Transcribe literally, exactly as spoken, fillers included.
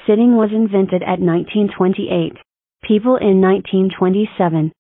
Sitting was invented at nineteen twenty-eight. People in nineteen twenty-seven,